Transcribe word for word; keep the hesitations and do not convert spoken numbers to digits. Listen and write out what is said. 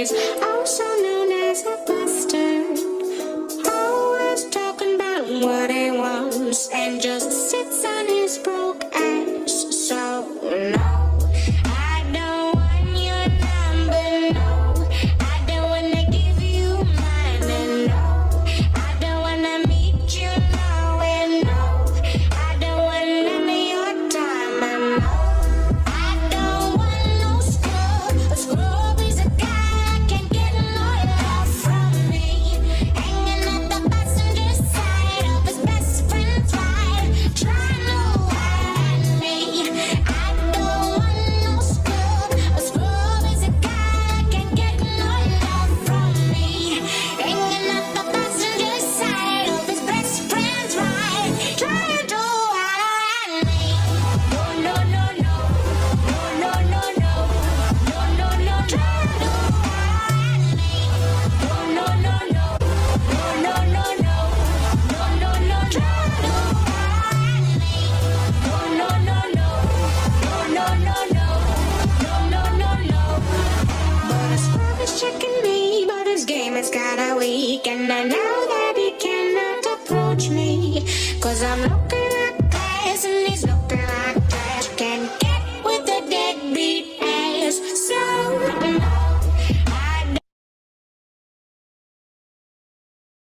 He's also known as a bastard, always talking about what he wants and just sits on his broke ass. So no, I don't want your number, no, I don't wanna give you mine, and no, I don't wanna meet you nowhere, no, I don't want none of your time, and no, I don't want no scrub. A scrub is a guy can't get no love from me, hanging at the passenger side of his best friend's ride, trying to hide me. I don't want no scrub. A scrub is a guy can't get no love from me, hanging at the passenger side of his best friend's ride, trying to hide me. No, no, no, no, no, no, no, no, no, no, no, trying to hide me. No, no, no, no, no, no, no, no, no, no, no, trying to hide me. No, no, no, no, no, no, no, no, no, no, no. But his club is checking me, but his game is kinda weak, and I know that he cannot approach me, 'cause I'm looking like this and he's looking like